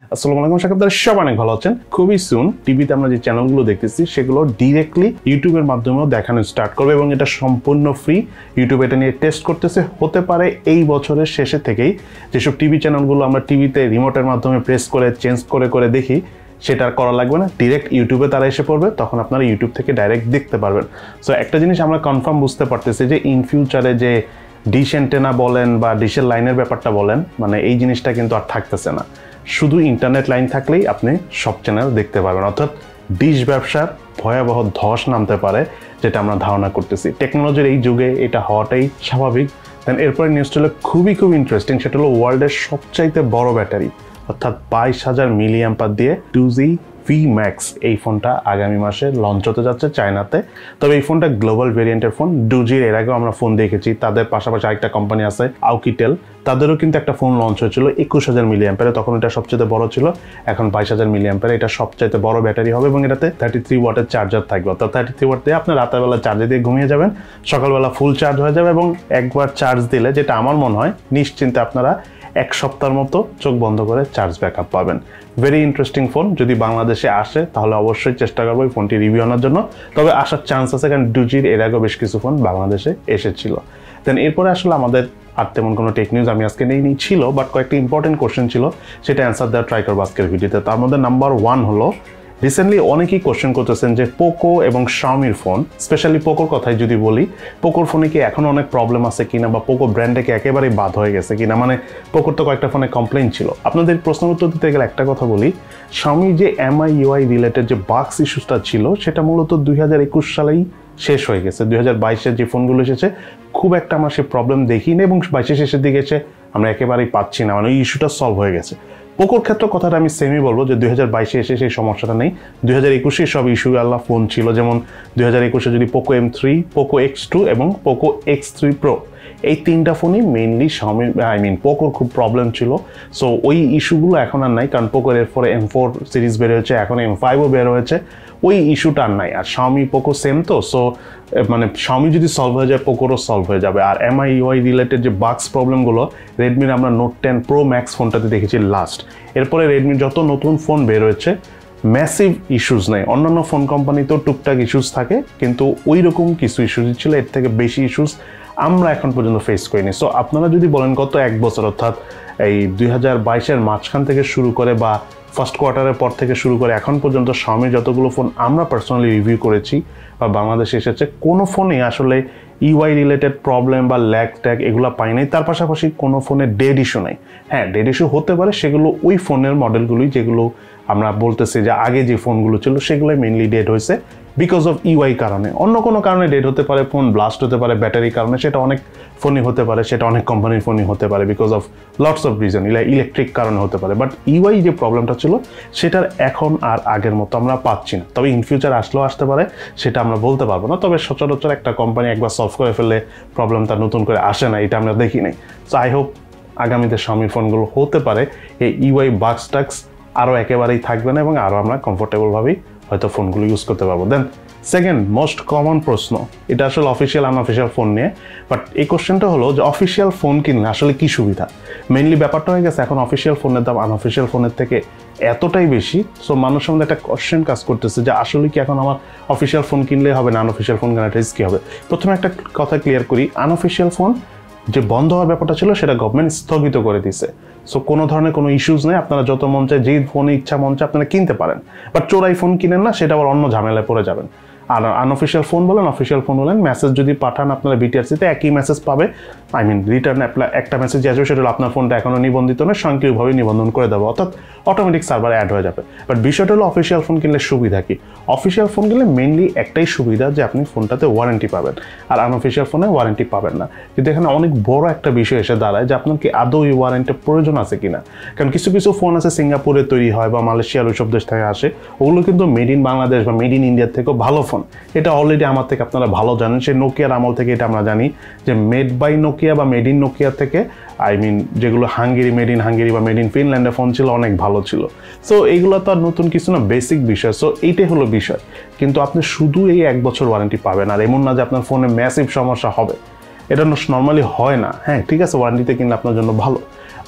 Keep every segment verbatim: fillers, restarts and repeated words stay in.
আসসালামু আলাইকুম, আশা করি আপনারা সবাই অনেক ভালো আছেন। খুবই সুন টিভিতে আমরা যে চ্যানেলগুলো দেখতেছি সেগুলো ডিরেক্টলি ইউটিউবের মাধ্যমেও দেখানো স্টার্ট করবে এবং এটা সম্পূর্ণ ফ্রি। ইউটিউব এটা নিয়ে টেস্ট করতেছে। হতে পারে এই বছরের শেষে থেকেই যেসব টিভি চ্যানেলগুলো আমরা টিভিতে রিমোটের মাধ্যমে প্রেস করে চেঞ্জ করে করে দেখি সেটা আর করা লাগবে না, ডিরেক্ট ইউটিউবে তারা এসে পড়বে, তখন আপনারা ইউটিউব থেকে ডাইরেক্ট দেখতে পারবেন। সো একটা জিনিস আমরা কনফার্ম বুঝতে পারতেছি যে ইন ফিউচারে যে ডিশ অ্যান্টেনা বলেন বা ডিশের লাইনের ব্যাপারটা বলেন, মানে এই জিনিসটা কিন্তু আর থাকতেছে না। শুধু ইন্টারনেট লাইন থাকলেই আপনি সব চ্যানেল দেখতে পারবেন, অর্থাৎ ডিশ ব্যবসার ভয়াবহ ধস নামতে পারে যেটা আমরা ধারণা করতেছি। টেকনোলজির এই যুগে এটা হওয়াটাই স্বাভাবিক। দেন এরপরে নিউজটা হলো খুবই খুব ইন্টারেস্টিং, সেটা হলো ওয়ার্ল্ডের সবচাইতে বড় ব্যাটারি অর্থাৎ বাইশ হাজার মিলি অ্যাম্পার দিয়ে টু জি ভি ম্যাক্স এই ফোনটা আগামী মাসে লঞ্চ হতে যাচ্ছে চায়নাতে। তবে এই ফোনটা গ্লোবাল ভেরিয়েন্টের ফোন। টু জির এর আগেও আমরা ফোন দেখেছি, তাদের পাশাপাশি আরেকটা কোম্পানি আছে আউকিটেল, তাদেরও কিন্তু একটা ফোন লঞ্চ হয়েছিল একুশ হাজার মিলি অ্যাম্পারে, তখন এটা সবচেয়ে বড় ছিল। এখন বাইশ হাজার মিলি অ্যাম্পারে এটা সবচাইতে বড় ব্যাটারি হবে এবং এটাতে থার্টি থ্রি ওয়াটের চার্জার থাকবে, অর্থাৎ থার্টি থ্রি ওয়াট দিয়ে আপনি রাতের বেলা চার্জে দিয়ে ঘুমিয়ে যাবেন, সকালবেলা ফুল চার্জ হয়ে যাবে এবং একবার চার্জ দিলে, যেটা আমার মনে হয় নিশ্চিন্তে আপনারা এক সপ্তাহের মতো চোখ বন্ধ করে চার্জ ব্যাকআপ পাবেন। Very interesting phone. যদি বাংলাদেশে আসে তাহলে অবশ্যই চেষ্টা করবো এই ফোনটি রিভিউ আনার জন্য, তবে আসার চান্স আছে কারণ টু জির এর আগেও বেশ কিছু ফোন বাংলাদেশে এসেছিল। দেন এরপরে আসলে আমাদের আর তেমন কোনো টেক নিউজ আমি আজকে নেই ছিল, বাট কয়েকটি ইম্পর্টেন্ট কোশ্চেন ছিল, সেটা অ্যান্সার দেওয়ার ট্রাই করবো আজকের ভিডিওতে। তার মধ্যে নাম্বার ওয়ান হলো, রিসেন্টলি অনেকেই কোশ্চেন করতেছেন যে পোকো এবং শাওমির ফোন, স্পেশালি পোকোর কথাই যদি বলি, পোকোর ফোনে কি এখন অনেক প্রবলেম আছে কিনা বা পোকো ব্র্যান্ডে কি একেবারেই বাদ হয়ে গেছে কিনা, মানে পোকোর তো কয়েকটা ফোনে কমপ্লেইন ছিল। আপনাদের প্রশ্ন উত্তর দিতে গেলে একটা কথা বলি, শাওমি যে এমআই ইউআই রিলেটেড যে বাগস ইস্যুসটা ছিল সেটা মূলত দুই হাজার একুশ সালেই শেষ হয়ে গেছে। দুই হাজার বাইশের যে ফোনগুলো এসেছে খুব একটা আমার সে প্রবলেম দেখিনি এবং বাইশের শেষের দিকে এসে আমরা একেবারেই পাচ্ছি না, মানে এই ইস্যুটা সলভ হয়ে গেছে। পোকোর ক্ষেত্রে কথাটা আমি সেমই বলবো যে দুই হাজার বাইশে এসে সেই সমস্যাটা নেই, দুই হাজার একুশে সব ইস্যু আল্লাহ ফোন ছিল, যেমন দুই হাজার একুশে যদি Poco M three, Poco X two এবং পোকো এক্স থ্রি প্রো, এই তিনটা ফোনই মেইনলি শাওমি আই মিন পোকোর খুব প্রবলেম ছিল। সো ওই ইস্যুগুলো এখন আর নাই, কারণ পোকোর এরপরে এম ফোর সিরিজ বের হয়েছে, এখন এম ফাইভও বের হয়েছে, ওই ইস্যুটা আর নাই। আর শাওমি পোকো সেম তো, সো মানে শাওমি যদি সলভ হয়ে যায় পোকোরও সলভ হয়ে যাবে। আর এমআই ইউআই রিলেটেড যে বাগস প্রবলেমগুলো রেডমির আমরা নোট টেন প্রো ম্যাক্স ফোনটাতে দেখেছি লাস্ট, এরপরে রেডমির যত নতুন ফোন বের হয়েছে ম্যাসিভ ইস্যুস নেই। অন্যান্য ফোন কোম্পানিতেও টুকটাক ইস্যুস থাকে, কিন্তু ওই রকম কিছু ইস্যুস ছিল, এর থেকে বেশি ইস্যুস আমরা এখন পর্যন্ত ফেস করিনি। সো আপনারা যদি বলেন গত এক বছর অর্থাৎ এই দুই হাজার বাইশের মাঝখান থেকে শুরু করে বা ফার্স্ট কোয়ার্টারের পর থেকে শুরু করে এখন পর্যন্ত শাওমি যতগুলো ফোন আমরা পার্সোনালি রিভিউ করেছি বা বাংলাদেশে এসেছে, কোনো ফোনে আসলে ইউআই রিলেটেড প্রবলেম বা ল্যাগ ট্যাগ এগুলো পাই নাই। তার পাশাপাশি কোনো ফোনে ডেড ইস্যু নেই। হ্যাঁ, ডেড ইস্যু হতে পারে, সেগুলো ওই ফোনের মডেলগুলোই যেগুলো আমরা বলতেছি যে আগে যে ফোনগুলো ছিল সেগুলোই মেইনলি ডেড হয়েছে বিকজ অফ ইউআই কারণে। অন্য কোনো কারণে ডেড হতে পারে, ফোন ব্লাস্ট হতে পারে ব্যাটারির কারণে, সেটা অনেক ফোনই হতে পারে, সেটা অনেক কোম্পানির ফোনই হতে পারে because of lots of reason, electric কারণে হতে পারে। বাট ইউআই যে প্রবলেমটা ছিল সেটার এখন আর আগের মতো আমরা পাচ্ছি না। তবে ইন ফিউচার আসলেও আসতে পারে, সেটা আমরা বলতে পারবো না। তবে সচরাচর একটা কোম্পানি একবার সলভ করে ফেললে প্রবলেমটা নতুন করে আসে না, এটা আমরা দেখি নাই। সো আই হোপ আগামীতে শাওমির ফোনগুলো হতে পারে এই ইউআই বাগস টাক্স আরও একেবারেই থাকবে না এবং আরও আমরা কমফোর্টেবলভাবেই হয়তো ফোনগুলো ইউজ করতে পারবো। দেন সেকেন্ড মোস্ট কমন প্রশ্ন, এটা আসলে অফিসিয়াল আনঅফিসিয়াল ফোন নিয়ে, বাট এই কোশ্চেনটা হলো যে অফিসিয়াল ফোন কিনলে আসলে কি সুবিধা। মেইনলি ব্যাপারটা হয়ে গেছে এখন অফিসিয়াল ফোনের দাম আনঅফিসিয়াল ফোনের থেকে এতটাই বেশি, সো মানুষের মধ্যে একটা কোশ্চেন কাজ করতেছে যে আসলে কি এখন আমার অফিসিয়াল ফোন কিনলে হবে না আনঅফিসিয়াল ফোন কেনাটা রিস্কি হবে। প্রথমে একটা কথা ক্লিয়ার করি, আনঅফিসিয়াল ফোন যে বন্ধ হওয়ার ব্যাপারটা ছিল সেটা গভর্নমেন্ট স্থগিত করে দিছে। সো কোনো ধরনের কোনো ইস্যুস নেই, আপনারা যত মন চায় যেই ফোনে ইচ্ছা মন চায় আপনারা কিনতে পারেন, বাট চোরাই ফোন কিনেন না, সেটা আবার অন্য ঝামেলায় পড়ে যাবেন। আর আনঅফিসিয়াল ফোন বলেন অফিসিয়াল ফোন বলেন, মেসেজ যদি পাঠান আপনারা বিটিআরসিতে একই মেসেজ পাবে, আই মিন রিটার্ন একটা মেসেজ আসবে, সেটা হলো আপনার ফোনটা এখনও নিবন্ধিত নয়, স্বয়ংক্রিয়ভাবে নিবন্ধন করে দেবো, অর্থাৎ অটোমেটিক সার্ভার অ্যাড হয়ে যাবে। বাট বিষয়টা হলো অফিসিয়াল ফোন কিনলে সুবিধা কি? অফিসিয়াল ফোন কিনলে মেইনলি একটাই সুবিধা যে আপনি ফোনটাতে ওয়ারেন্টি পাবেন, আর আনঅফিসিয়াল ফোনে ওয়ারেন্টি পাবেন না। কিন্তু এখানে অনেক বড় একটা বিষয় এসে দাঁড়ায় যে আপনার কি আদৌ এই ওয়ারেন্টির প্রয়োজন আছে কিনা। কারণ কিছু কিছু ফোন আছে সিঙ্গাপুরে তৈরি হয় বা মালয়েশিয়ার ওইসব দেশ থেকে আসে, ওগুলো কিন্তু মেড ইন বাংলাদেশ বা মেড ইন ইন্ডিয়ার থেকেও ভালো ফোন। এটা অলরেডি আমার থেকে আপনারা ভালো জানেন, সেই নোকিয়ার আমল থেকে এটা আমরা জানি যে মেড বাই নোকিয়া বা মেড ইন নোকিয়া থেকে আই মিন যেগুলো হাঙ্গেরি মেড ইন হাঙ্গেরি বা মেড ইন ফিনল্যান্ডের ফোন ছিল অনেক ভালো ছিল। সো এইগুলো তো আর নতুন কিছু না, বেসিক বিষয়। সো এইটাই হলো বিষয়, কিন্তু আপনি শুধু এই এক বছর ওয়ারেন্টি পাবেন, আর এমন না যে আপনার ফোনে ম্যাসিভ সমস্যা হবে, এটা নর্মালি হয় না। হ্যাঁ ঠিক আছে, ওয়ারেন্টিতে কিনলে আপনার জন্য ভালো,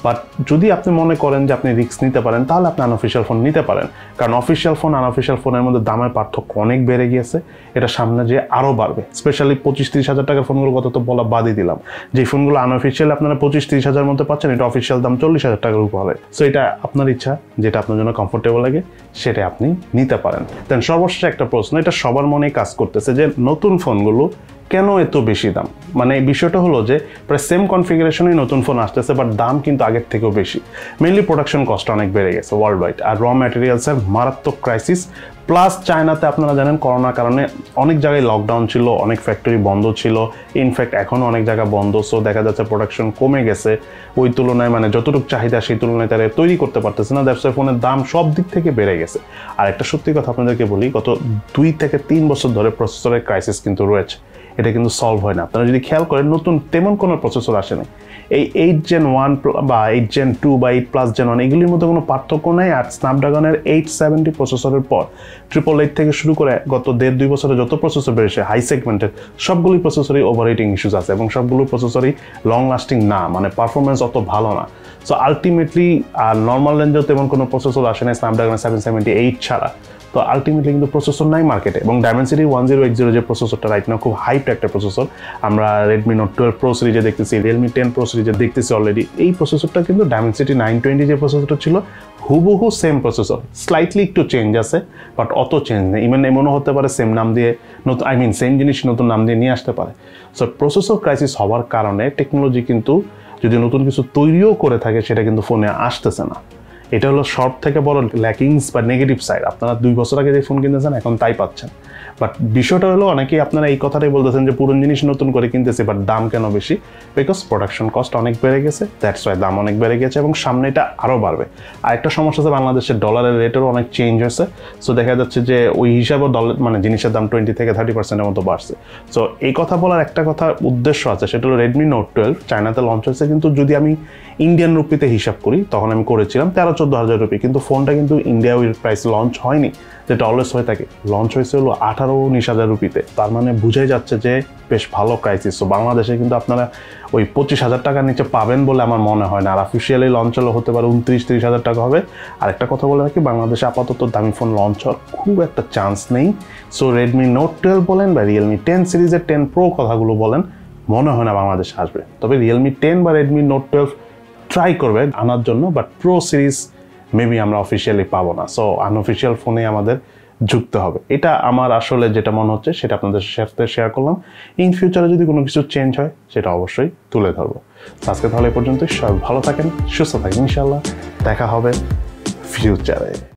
বাট যদি আপনি মনে করেন যে আপনি রিস্ক নিতে পারেন তাহলে আপনি আনঅফিসিয়াল ফোন নিতে পারেন, কারণ অফিসিয়াল ফোন আনঅফিসিয়াল ফোনের মধ্যে দামের পার্থক্য অনেক বেড়ে গিয়েছে, এটা সামনে যে আরও বাড়বে। স্পেশালি পঁচিশ তিরিশ হাজার টাকার ফোনগুলোর কথা তো বলা বাদই দিলাম, যে ফোনগুলো আনঅফিসিয়াল আপনারা পঁচিশ তিরিশ হাজার মধ্যে পাচ্ছেন, এটা অফিসিয়াল দাম চল্লিশ হাজার টাকার উপর হবে। সো এটা আপনার ইচ্ছা, যেটা আপনার জন্য কমফোর্টেবল লাগে সেটা আপনি নিতে পারেন। দেন সর্বশেষ একটা প্রশ্ন, এটা সবার মনেই কাজ করতেছে যে নতুন ফোনগুলো কেন এত বেশি দাম। মানে বিষয়টা হলো যে প্রায় সেম কনফিগারেশনেই নতুন ফোন আসতেছে, বাট দাম কিন্তু আগের থেকেও বেশি। মেইনলি প্রোডাকশন কস্ট অনেক বেড়ে গেছে ওয়ার্ল্ড ওয়াইড, আর র ম্যাটেরিয়ালসের মারাত্মক ক্রাইসিস, প্লাস চায়নাতে আপনারা জানেন করোনার কারণে অনেক জায়গায় লকডাউন ছিল, অনেক ফ্যাক্টরি বন্ধ ছিল, ইনফ্যাক্ট এখনও অনেক জায়গা বন্ধ। সো দেখা যাচ্ছে প্রোডাকশন কমে গেছে ওই তুলনায়, মানে যতটুকু চাহিদা সেই তুলনায় তারা তৈরি করতে পারতেছে না, দ্যাটস ওয়াই ফোনের দাম সব দিক থেকে বেড়ে গেছে। আর একটা সত্যি কথা আপনাদেরকে বলি, গত দুই থেকে তিন বছর ধরে প্রসেসরের ক্রাইসিস কিন্তু রয়েছে, এটা কিন্তু সলভ হয় না। আপনারা যদি খেয়াল করেন নতুন তেমন কোনো প্রসেসর আসেনি, এই এইট জেন ওয়ান বা এইট জেন টু বা এইট প্লাস জেন ওয়ান এগুলির মধ্যে কোনো পার্থক্য নেই। আর স্ন্যাপড্রাগনের এইট সেভেন্টি প্রসেসরের পর ট্রিপল এইট থেকে শুরু করে গত দেড় দুই বছরে যত প্রসেসর বেড়েছে হাই সেগমেন্টের, সবগুলি প্রসেসরই ওভারহিটিং ইস্যুস আছে এবং সবগুলো প্রসেসরই লং লাস্টিং না, মানে পারফরমেন্স অত ভালো না। সো আলটিমেটলি আর নর্মাল রেঞ্জেও তেমন কোনো প্রসেসর আসে না স্ন্যাপড্রাগন সেভেন সেভেন্টি এইট ছাড়া। তো আলটিমেটলি কিন্তু প্রসেসর নাই মার্কেটে। এবং Dimensity one zero eight zero যে প্রসেসরটা রাইট নাও খুব হাইপ একটা প্রসেসর, আমরা রেডমি নোট টুয়েলভ প্রো সিরিজে দেখতেছি, রিয়েলমি টেন প্রো সিরিজে দেখতেছি অলরেডি। এই প্রসেসরটা কিন্তু ডায়মেনসিটি নাইন টোয়েন্টি যে প্রসেসরটা ছিল হুবহু সেম প্রসেসর, স্লাইটলি একটু চেঞ্জ আছে, বাট অত চেঞ্জ নেই। ইভেন এমনও হতে পারে সেম নাম দিয়ে নতুন, আই মিন সেম জিনিস নতুন নাম দিয়ে নিয়ে আসতে পারে। সো প্রসেসর ক্রাইসিস হওয়ার কারণে টেকনোলজি কিন্তু যদি নতুন কিছু তৈরিও করে থাকে সেটা কিন্তু ফোনে আসতেছে না। এটা হলো সব থেকে বড় ল্যাকিংস বা নেগেটিভ সাইড। আপনারা দুই বছর আগে যে ফোন কিনতেছেন এখন তাই পাচ্ছেন, বাট বিষয়টা হলো অনেকেই আপনারা এই কথাটাই বলতেছেন যে পুরনো জিনিস নতুন করে কিনতেছে, বাট দাম কেন বেশি? বিকজ প্রোডাকশন কস্ট অনেক বেড়ে গেছে, দ্যাটস ওয়াই দাম অনেক বেড়ে গেছে এবং সামনে এটা আরও বাড়বে। আর একটা সমস্যা আছে, বাংলাদেশের ডলারের রেটেরও অনেক চেঞ্জ হয়েছে। সো দেখা যাচ্ছে যে ওই হিসাবেও ডলার মানে জিনিসের দাম টোয়েন্টি থেকে থার্টি পার্সেন্টের মতো বাড়ছে। সো এই কথা বলার একটা কথা উদ্দেশ্য আছে, সেটা হলো রেডমি নোট টুয়েলভ চায়নাতে লঞ্চ হয়েছে, কিন্তু যদি আমি ইন্ডিয়ান রুপিতে হিসাব করি তখন আমি করেছিলাম তেরো চোদ্দো হাজার রুপি, কিন্তু ফোনটা কিন্তু ইন্ডিয়া ওই প্রাইস লঞ্চ হয়নি, যেটা অলওয়েজ হয়ে থাকে। লঞ্চ হয়েছে হলো আঠারো উনিশ হাজার রুপিতে, তার মানে বুঝাই যাচ্ছে যে বেশ ভালো ক্রাইসিস। তো বাংলাদেশে কিন্তু আপনারা ওই পঁচিশ হাজার টাকার নিচে পাবেন বলে আমার মনে হয় না। আর অফিসিয়ালি লঞ্চ হলে হতে পারে উনত্রিশ তিরিশ হাজার টাকা হবে। আর একটা কথা বলে রাখি, বাংলাদেশে আপাতত দামি ফোন লঞ্চ হওয়ার খুব একটা চান্স নেই। সো রেডমি নোট টুয়েলভ বলেন বা রিয়েলমি টেন সিরিজের টেন প্রো কথাগুলো বলেন, মনে হয় না বাংলাদেশে আসবে। তবে রিয়েলমি টেন বা রেডমি নোট টুয়েলভ ট্রাই করবে আনার জন্য, বাট প্রো সিরিজ মেবি আমরা অফিসিয়ালি পাবো না। সো আনঅফিসিয়াল ফোনে আমাদের যুক্ত হবে। এটা আমার আসলে যেটা মনে হচ্ছে সেটা আপনাদের সাথে শেয়ার করলাম। ইন ফিউচারে যদি কোনো কিছু চেঞ্জ হয় সেটা অবশ্যই তুলে ধরবো। আজকে তাহলে এই পর্যন্তই, সবাই ভালো থাকেন, সুস্থ থাকেন, ইনশাল্লাহ দেখা হবে ফিউচারে।